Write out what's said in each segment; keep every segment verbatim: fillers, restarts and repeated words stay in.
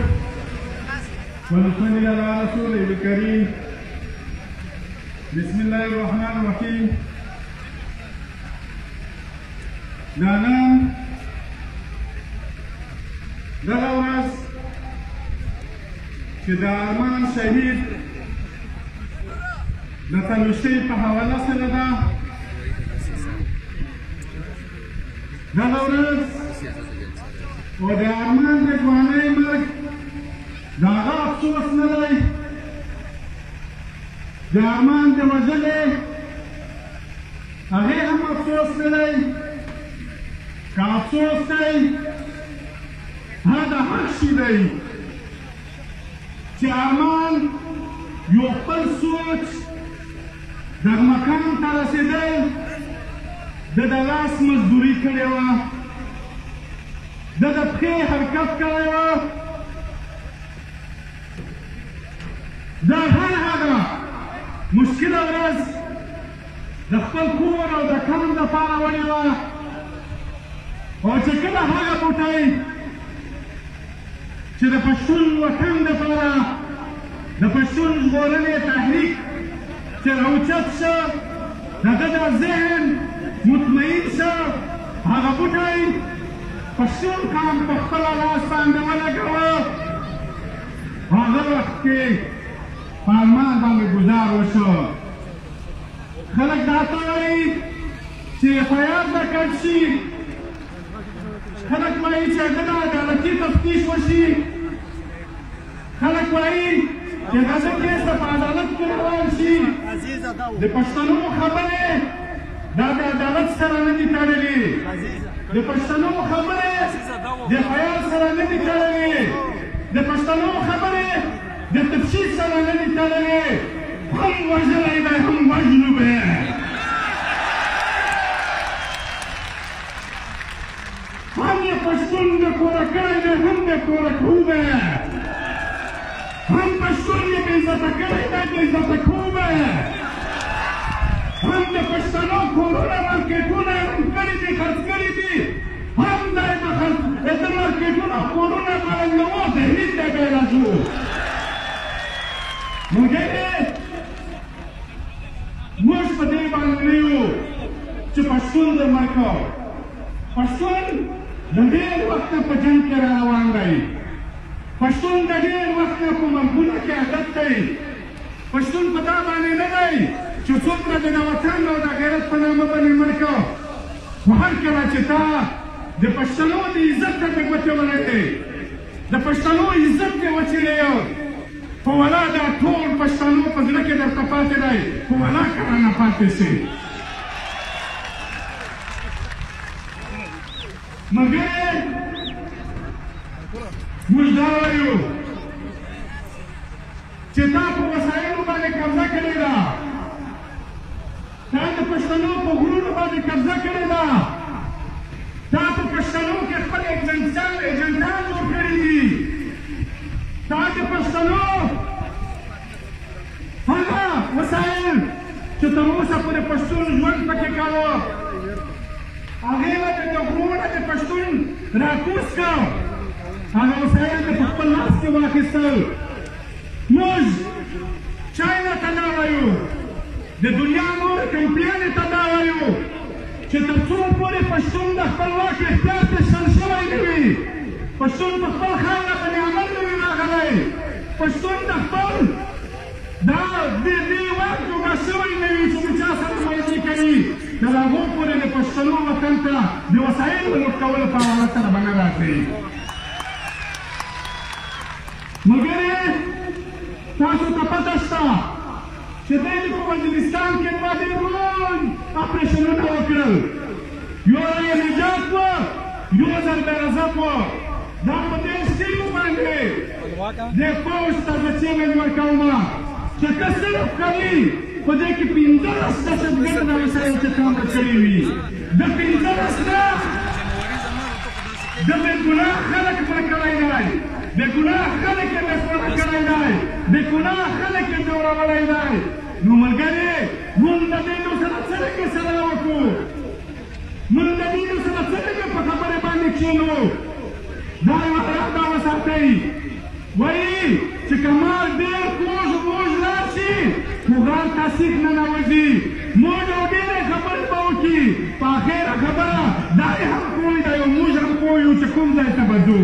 ونصلي على رسوله الكريم. بسم الله الرحمن الرحيم. دا نن دغه ورځ چې د ارمان شهید د تلوشۍ په حواله سره ده، دغه ورځ او د ارمان د ځوانۍ مرګ د هغه افسوس نه دی، د ارمان د وژلې هغې هم افسوس نه دی. که افسوس دی هغه د حق شي دی چې ارمان یو خپل سوچ دغه مقام ته رسېدل د د لاس مزدوري کړې وه، د د پښې حرکت کړی وه، دا هر هغه مشکله ورځ د خپل کور او د کم دپاره وړې وه، او چې کله هغه بوټی چې د پښتون وطن دپاره د پښتون ژغورنې تحریک چې راوچت شه، د ده د ذهن مطمئن شه، هغه بوټی پښتون قام په خپله لاس باندې ولګوه. هغه وخت کې په ارمان باندې ګزار وشو. خلک دا ته وایي چې اف آی آر به کټ شي، خلک وایي چې هغه د عدالتي تفتیش وشي، خلک وایي چې هغه کیس په عدالت کې روان شي. د پښتنو خبرې دا د عدالت سره نه دي تړلې، د پښتنو خبرې د اف آی آر سره نه دي تړلې، د پښتنو خبرې د تفتیش سره نه دي تړلې. هم وژلی دی هم وژلو به، هم یې پښتون د کوره کړی دی هم د کوره کړو به، هم پښتون یې بې عزته کړی دی بې عزته کړو به، هم د پښتنو کورونه مارکېټونه یې رنګ کړي دي خرڅ کړي دي، هم دا یې د مارکېټونه کورونه په رنګوو تحریک دی پیدا شو. ملګري موږ په دې باندې نه یو چې پښتون د مرګ پښتون د ډېر وخت په جنګ کې را روان دی، پښتون د ډېر وخت په مرګونو کې عادت دی. پښتون په دا باندې نه دی چې څومره د وطن او د غیرت په نامه باندې مړ کړه، خو هر کله چې تا د پښتنو د عزت ته دې ګوتې ولګې، د پښتنو عزت دې وچېړی، په ولا دا ټول پښتنو په زړه کې درته پاتې دی، په ولا که رانه پاتې شي. ملګري موږ دا وایو چې تا په وسایلو باندې قبضه کړې ده، تا د پښتنو په غرونو باندې قبضه کړې ده، تا په پښتنو کې خپل ایجنټان ایجنټان جوړ کړي دي، تا د پښتنو هغه وسایل چې تر اوسه پورې پښتون ژوند پکې کاوه هغې به د غرونه د پښتون راکوز کړ، هغه وسایل یې په خپل لاس کې واخیستل. موږ چاینا ته دا وایو، د دنیا نورې کمپیانې ته دا وایو چې تر څو پورې پښتون د خپلواک اختیار ته شل شوی نه وي، پښتون په خپل خاوره باندې عمل نه وي راغلی، پښتون د خپل دا د دې واک جوړه شوی نه وي چې د چا سره مایلې کوي، تر هغو پورې د پښتنو وطن ته د وسایلو لوټ کولو په حواله سره به نه راتلي. ملګري تاسو ته پته شته چې دوی په وزیرستان کې دوه ډېر لوی اپریشنونه وکړل، یو یې نجات و یو ځل برزم و. دا په دې سیمو باندې د پوځ ته زه چیلنج ورکوم چې ته صرف کوي په دې کې پنځلس دهشتګرد وسایل چې تا مړه کړي وي، د پنځلس نه د بېګناه خلک مړه کړی دی، بېګناه خلک یې بېخونه کړی دی، بېګناه خلک یې ځورولی دی. نو ملګري موږ د دې نو سره څرنګه سره وکړو، موږ د دې سره څنګه په خبرې باندې کښېنو. دا یوه یاده وساتئ وایي چې کمال ډېر کوږ موږ لاړ شي خو غار ته سیخ ننوځي موږ او ډېرې خبرې به وکړي په اخره خبره دا یې هم پوه دی او موږ هم پوه یو چې کوم ځای ته به ځو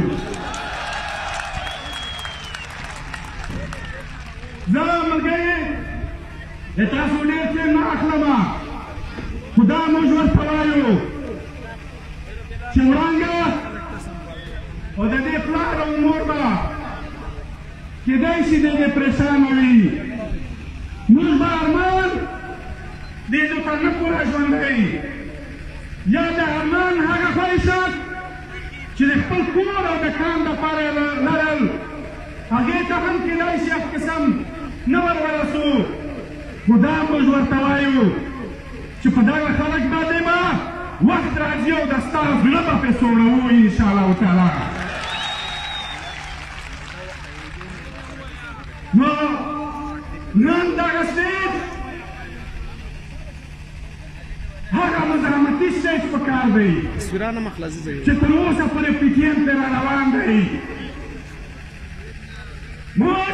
زه ملګري د تاسو ډېر څه نه اخلم خو دا موږ ورته وایو چې وړانګه او د دې پلار او مور به کېدای شي د دې پریشانه وي موږ به ارمان دې ته نه پوره ژوندی یا د ارمان هغه خواهشات چې د خپل کور او د کام دپاره یې لرل هغې ته هم کېدای شي هغه قسم نه ور ورسو خو دا موږ ورته وایو چې په دغه خلک باندې به وخت راځي او د ستا زړه به پرې سوړوو انشاءالله تعالی نو نن دغه سټیج هغه مزاحمتي سټیج پکار دی چې تر اوسه پورې پي ټي ایم پرې را روان دی موږ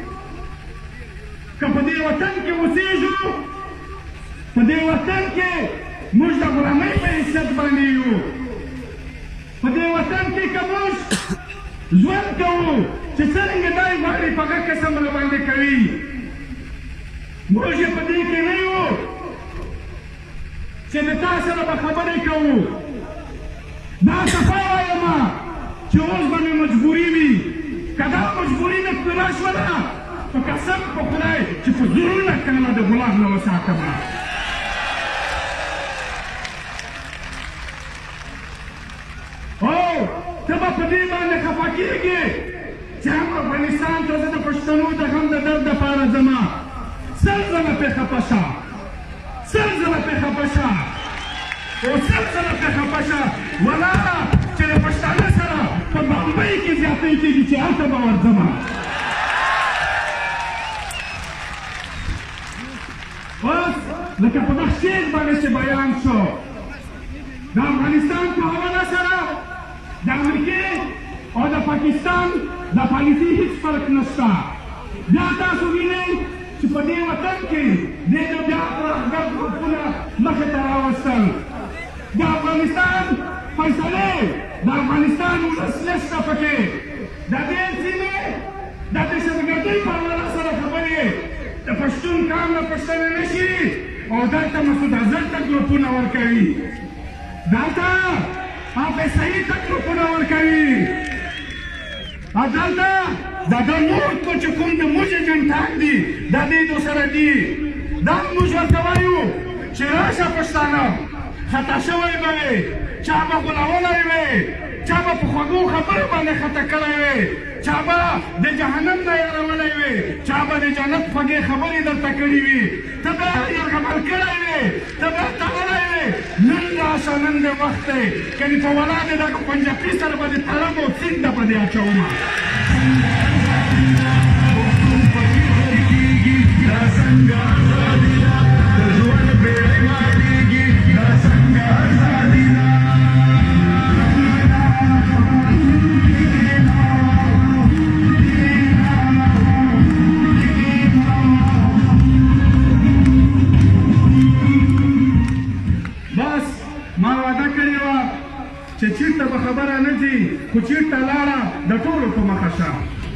که په دې وطن کې اوسېږو په دې وطن کې موږ د غلامۍ په حیثیت باندې یو په دې وطن کې که موږ ژوند کوو چې څرنګه دی غواړي په هغه قسم راباندې کوي موږ یې په دې کې نه یو چې د تا سره به خبرې کوو دا صفا وایم چې اوس به مې مجبوري وي که دا مجبوري مې پوره شوله په قسم په خدای چې په زرونه کاله د غلام نه وساتم او ته به په دې باندې خفه کېږې چې هم افغانستان ته زه د پښتنو د غم د درد دپاره ځمه سل ځله پرې خفه شه سل ځله پرې خفه شه او سل ځله پرې خفه شه ولاړه چې د پښتانه سره په بمبۍ کې زیاتی کېږي چې هلته به ورځمه اوس لکه په دغه شعر باندې چې بیان شو د افغانستان په حواله سره د امریکې او د پاکستان د پالیسي هیڅ فرق نشته بیا تاسو وینئ چې په دې وطن کې دې د بیا ترهګر ګروپونه مخې ته راوستل د افغانستان فیصلې د افغانستان ولس نشته پکې د دې سیمې د دهشتګردۍ په حواله سره خبرې د پښتون قام نه پښتنه نه شي او دلته مسعود اظهر ته ګروپونه ورکوي دلته حافظ سعید ته ګروپونه ورکوي او دلته د ده نور کو چې کوم د موږ جنټان دي د دې دو سره دي دا موږ ورته وایو چې راشه پښتانه خطا شوی به وي چا به غولولی وي چا به په خوږو خبرو باندې خطا کړی وي چا به د جهنم نه یارولی وي چا به د جنت خوږې خبرې درته کړي وي ته به یرغمل کړی وي ته به تړلی وي نن راشه نن دې وخت دی کنې په ولا دې دغه پنجابي سره به دې تړم او سیند به دې اچومه چې چېرته به خبره نه ځي خو چېرته لاړه د ټولو په مخه شه